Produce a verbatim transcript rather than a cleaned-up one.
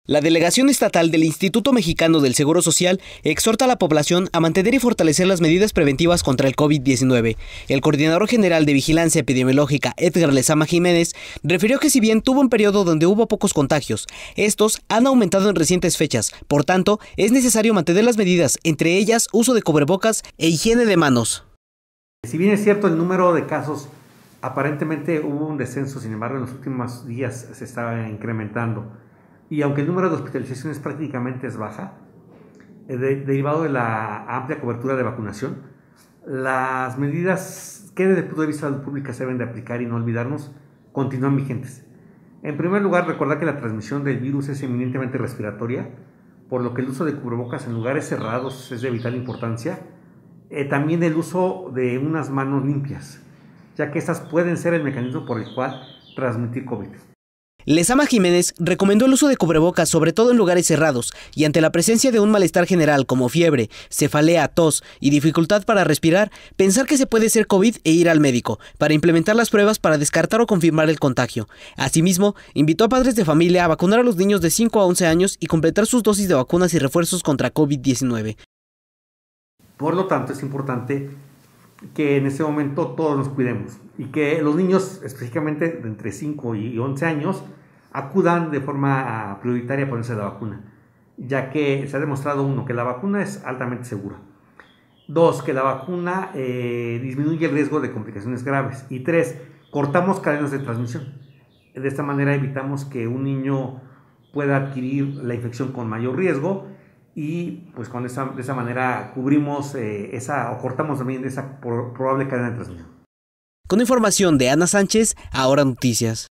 La Delegación Estatal del Instituto Mexicano del Seguro Social exhorta a la población a mantener y fortalecer las medidas preventivas contra el COVID diecinueve. El coordinador general de Vigilancia Epidemiológica, Edgar Lezama Jiménez, refirió que si bien tuvo un periodo donde hubo pocos contagios, estos han aumentado en recientes fechas. Por tanto, es necesario mantener las medidas, entre ellas uso de cubrebocas e higiene de manos. Si bien es cierto el número de casos, aparentemente hubo un descenso, sin embargo en los últimos días se estaba incrementando. Y aunque el número de hospitalizaciones prácticamente es baja, de, derivado de la amplia cobertura de vacunación, las medidas que desde el punto de vista de salud pública se deben de aplicar y no olvidarnos, continúan vigentes. En primer lugar, recordar que la transmisión del virus es eminentemente respiratoria, por lo que el uso de cubrebocas en lugares cerrados es de vital importancia. Eh, también el uso de unas manos limpias, ya que estas pueden ser el mecanismo por el cual transmitir COVID. Lezama Jiménez recomendó el uso de cubrebocas sobre todo en lugares cerrados y ante la presencia de un malestar general como fiebre, cefalea, tos y dificultad para respirar, pensar que se puede ser COVID e ir al médico para implementar las pruebas para descartar o confirmar el contagio. Asimismo, invitó a padres de familia a vacunar a los niños de cinco a once años y completar sus dosis de vacunas y refuerzos contra COVID diecinueve. Por lo tanto, es importante que en este momento todos nos cuidemos y que los niños, específicamente de entre cinco y once años, acudan de forma prioritaria a ponerse la vacuna, ya que se ha demostrado, uno, que la vacuna es altamente segura, dos, que la vacuna eh, disminuye el riesgo de complicaciones graves, y tres, cortamos cadenas de transmisión. De esta manera evitamos que un niño pueda adquirir la infección con mayor riesgo y pues con esa, de esa manera cubrimos eh, esa o cortamos también esa probable cadena de transmisión. Con información de Ana Sánchez, Ahora Noticias.